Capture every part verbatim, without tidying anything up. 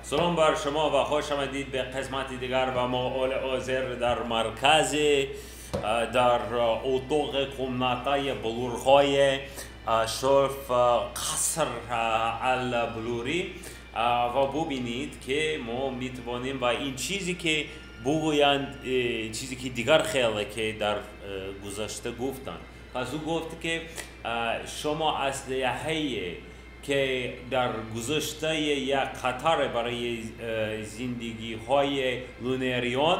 سلام بر شما و خوش آمدید به قسمت دیگر و ما اول آذر در مرکز در اتاق کمناتای بلورهای شرف قصر البلوری و ببینید که ما میتوانیم و این چیزی که بگویند چیزی که دیگر خیلی که در گذشته گفتن. پس او گفت که شما اسلحه که در گذشته یک خطر برای زندگی های لونریان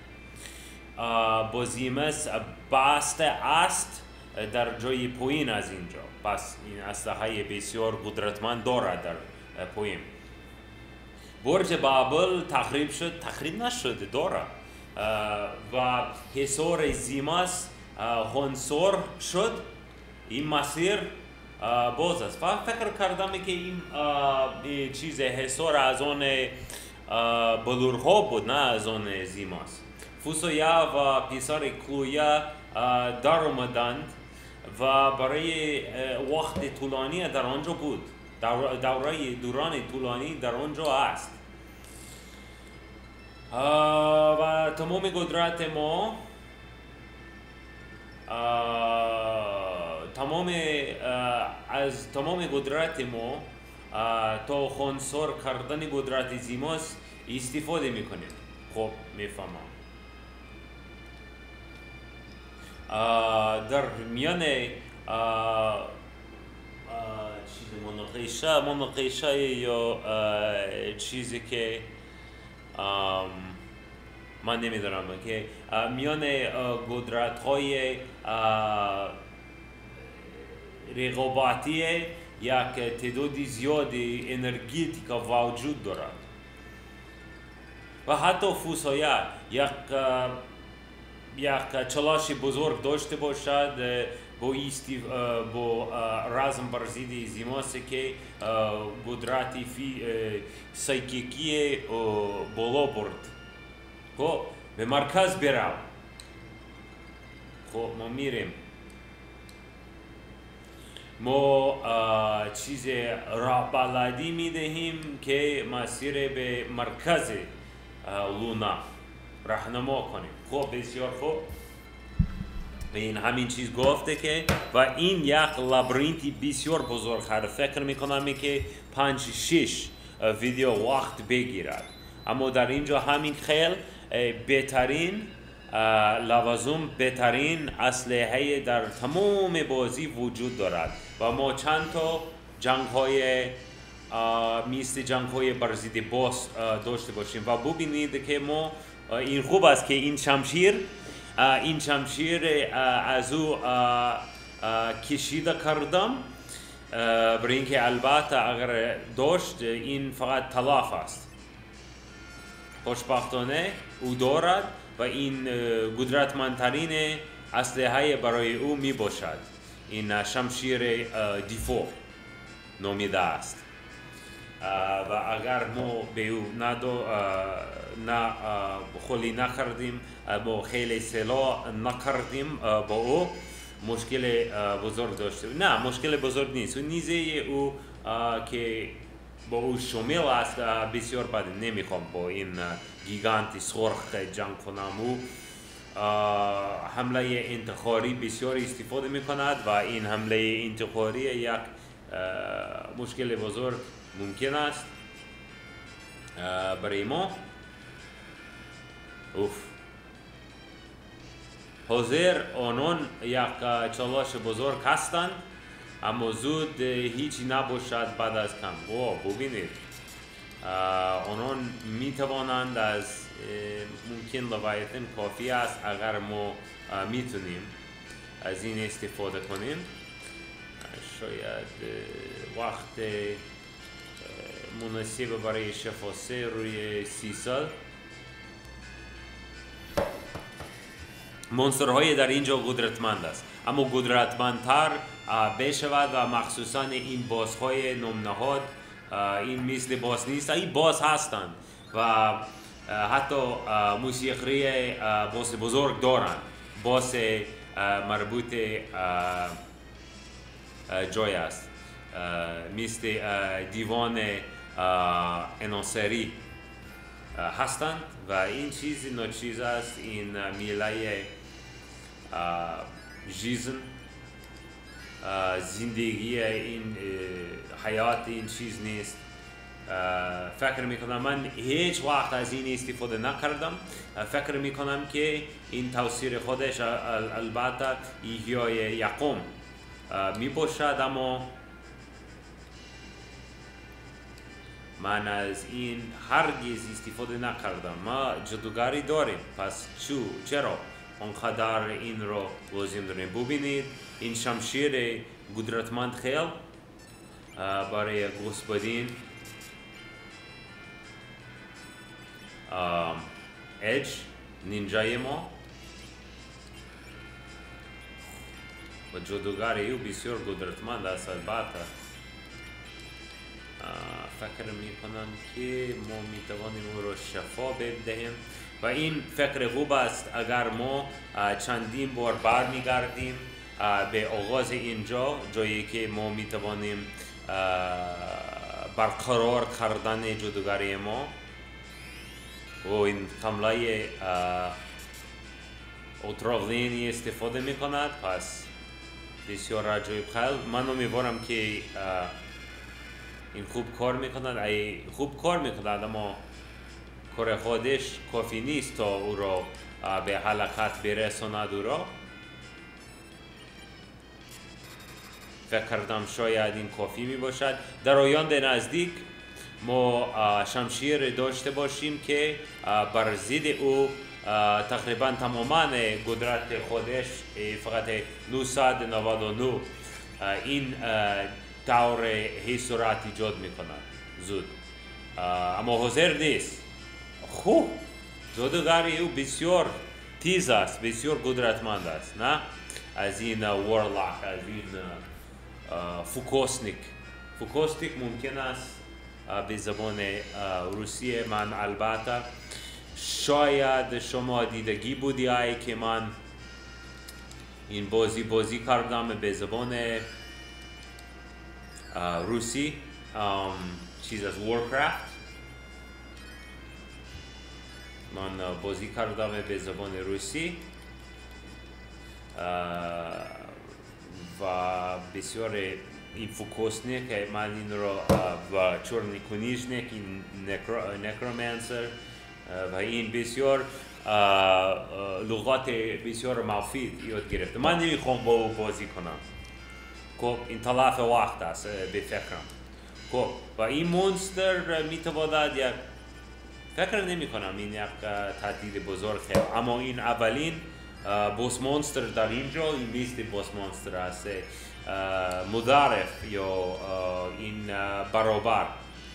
بازیمس بسته است در جای پایین از اینجا. پس این اسلحه بسیار قدرتمند دارد در پایین. برج بابل تخریب شد، تخریب نشد، داره و حصار زیماس خونسور شد. این مسیر باز است. فکر کردم که این چیز حصار از آن بلورها بود، نه از آن زیماس. فوسویا و پسر کلویا در آمدند و برای وقت طولانی در آنجا بود. دوره دوران طولانی در آنجا است. و تمام قدرت ما تمام از تمام قدرت ما تا خونسار کردن قدرت زیماس استفاده میکنیم. خب میفهمم. در میان چیز مناقشه مناقشه یا چیزی که من نمیدونم که میان قدرت های رقابتی یک تعداد زیادی انرژیتیکا وجود دارد و حتی فوسویا یک یک چلاش بزرگ داشته باشد با ایستی با رزم بر ضد زیماس که قدرتی فی سایکیکی بالا برد. خب به مرکز برو. خب ما میریم. ما چیز راهبلدی میدهیم که مسیر به مرکز لونا راهنما کنیم. خب بسیار خوب. و این همین چیز گفته که و این یک لابرینتی بسیار بزرگ هست. فکر میکنم که پنج شش ویدیو وقت بگیرد. اما در اینجا همین خیل بهترین لوازم، بهترین اسلحه در تمام بازی وجود دارد و ما چند تا جنگ های میست جنگ های بر ضد باس داشته باشیم و ببینید که ما این خوب است که این شمشیر این شمشیر از او کشیده کردم برای اینکه البته اگر داشت این فقط تلاف است. خوشبختانه او دارد و این قدرتمندترین اسلحه برای او می باشد. این شمشیر دیفو نامیده است و اگر ما به او ندو نه خلی نکردیم، ما خیلی سلاح نکردیم با او، مشکل بزرگ داشته. نه مشکل بزرگ نیست. اون نیزه او که با او شامل است بسیار بد. نمیخوام با این گیگانتی سرخ جنگ کنم. او حمله انتحاری بسیار استفاده میکند و این حمله انتحاری یک مشکل بزرگ ممکن است برای ما. اوف. حاضر آنان یک چالش بزرگ هستند اما زود هیچی نباشد بعد از کم. او ببینید آنان می توانند از ممکن لوایتن کافی است اگر ما میتونیم از این استفاده کنیم. شاید وقت مناسب برای شفاسه روی سی سال. مونسترهای در اینجا قدرتمند است اما قدرتمندتر بشود و مخصوصا این باسهای نامنهاد این مثل باس نیست. این باس هستند و حتی موسیقی باس بزرگ دارند. باس مربوط جای است مثل دیوان عناصری هستند و این چیز ناچیز است. این میله جیزن زندگی این حیات این چیز نیست. فکر میکنم من هیچ وقت از این استفاده نکردم. فکر میکنم که این توصیه خودش البته ایحیای یقوم میباشد، اما من از این هرگز استفاده نکردم. ما جادوگری داریم، پس چو چرا آنقدر این رو لازم داریم؟ ببینید این شمشیر قدرتمند خیل برای گوسپدین اج نینجای ما و جادوگری او بسیار قدرتمند است. البته فکر میکنم که ما میتوانیم او را شفا بدهیم و این فکر خوب است اگر ما چندین بار برمیگردیم به آغاز اینجا، جایی که ما میتوانیم برقرار کردن جادوگری ما و این کملای اتراقلینی استفاده میکند. پس بسیار عجیب خیل. من امیدوارم که این خوب کار میکند. ای خوب کار میکند، اما کار خودش کافی نیست تا او را به حلقت برساند. او را فکر کردم شاید این کافی می باشد. در آینده نزدیک ما شمشیر داشته باشیم که بر ضد او تقریبا تماما قدرت خودش فقط نهصد و نود و نه این طور حسارت ایجاد می کند زود، اما حاضر نیست. خوب جادوگری او بسیار تیز است، بسیار قدرتمند است. نه از این وارلاک، از این فوکوسنیک. فوکوسنیک ممکن است به زبان روسیه. من البته شاید شما دیدگی بودی ای که من این بازی بازی کردم به زبان روسی، چیز از وارکرافت. من بازی کردم به زبان روسی و بسیار این فوکوسنیک که من این را و چورنیکونیشنیک، این نکرومانسر و این بسیار لغات بسیار مفید یاد گرفتم. من نمیخوام با او بازی کنم. خب این تلف وقت است به فکرم. خب و این مونستر میتواند یک، فکر نمی کنم این یک تهدید بزرگ خیلی، اما این اولین بوس مونستر در اینجا این بیست بوس مونستر است، مضاعف یا این برابر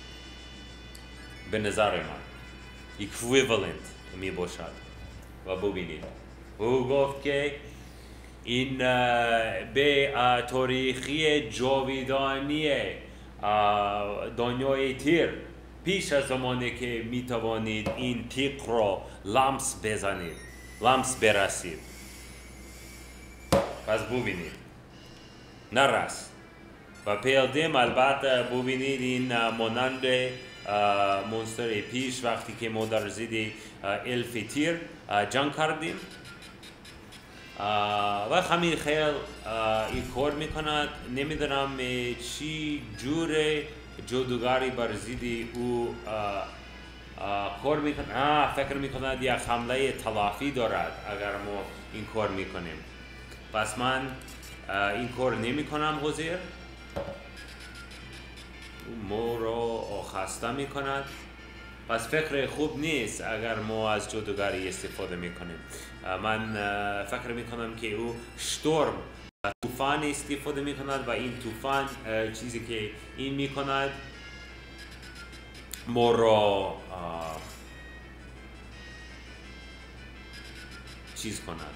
به نظر من equivalent می باشد. و ببینید او گفت که این به تاریخی جاویدانی دنیای تیر پیش از زمانی که می توانید این تیغ را لمس بزنید، لمس برسید. پس ببینید نرس و پیلدیم. البته ببینید این مانند مونستر پیش وقتی که ما در ضد الف تیر جنگ کردیم و همین خیل این کار میکند. نمیدونم چی جور جادوگری بر ضد او کار میکند. فکر میکند یک حمله تلافی دارد اگر ما این کار میکنیم. پس من این کار نمیکنم. حضیر ما را خسته میکند. پس فکر خوب نیست اگر ما از جادوگری استفاده میکنیم. من فکر میکنم که او شتورم، طوفان استفاده میکند و این طوفان چیزی که این میکند ما را چیز کند.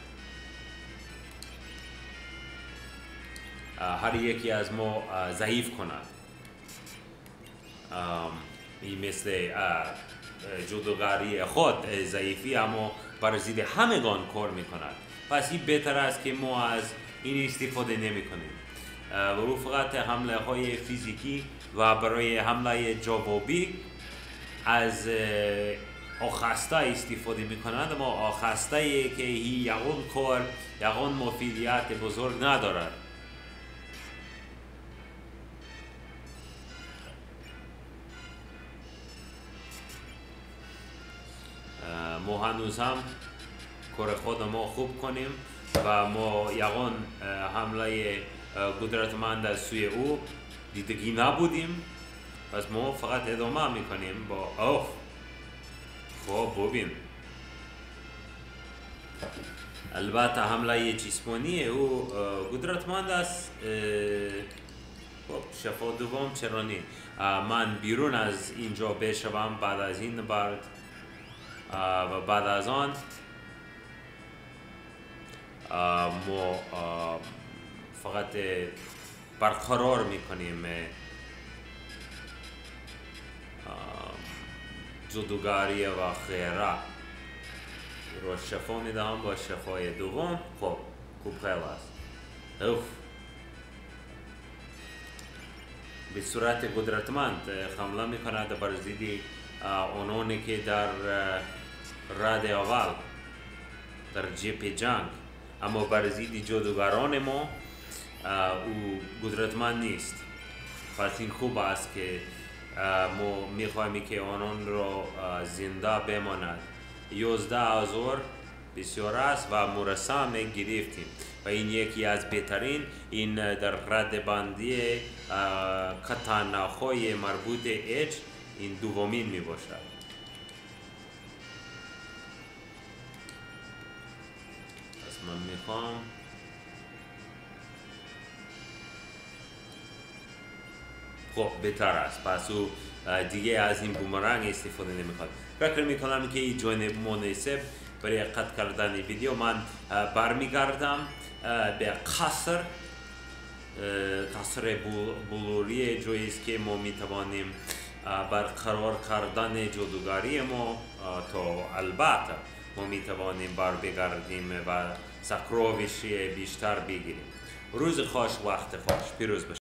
هر یکی از ما ضعیف کند. این مثل جادوگری خود ضعیفی اما بر ضد همگان کار میکند. پس این بهتر است که ما از این استفاده نمی کنیم. و او فقط حمله های فیزیکی و برای حمله جوابی از آخسته استفاده میکنند، اما آخسته ای که یقون کار یقون مفیدیت بزرگ ندارد. ما هنوز هم کار خود ما خوب کنیم و ما یقون حمله قدرتمند از سوی او دیدگی نبودیم، پس ما فقط ادامه میکنیم با اوه. خب ببین، البته حمله جسمانی او قدرتمند است. خب شفا دوم چرا نی؟ من بیرون از اینجا بشوم بعد از این نبرد و بعد از آن ما فقط برقرار میکنیم جادوگری و خیره. رو شفا میدهم با شفای دوم. خب خوب خیلی است. اوف. به صورت قدرتمند حمله میکند بر ضد آنانی که در رد اول در جبهه جنگ، اما بر ضد جادوگران ما او قدرتمند نیست. پس این خوب است که ما میخواهیم که آنان را زنده بماند. یازده هزار بسیار است و مرسم گرفتیم و این یکی از بهترین این در رد بندی خطرناک‌های مربوط اچ این دومین می باشد. پس من میخوام خب بهتر است، پس او دیگه از این بومرنگ استفاده نمیخواد. فکر میکنم که این جانب مناسب برای قطع کردن ویدیو. من برمیگردم به قصر قصر بلوری، جایی است که ما میتوانیم برقرار کردن جادوگری ما تا البته ما میتوانیم بر بگردیم و سکرویش بیشتر بگیریم. روز خوش، وقت خوش، پیروز باشید.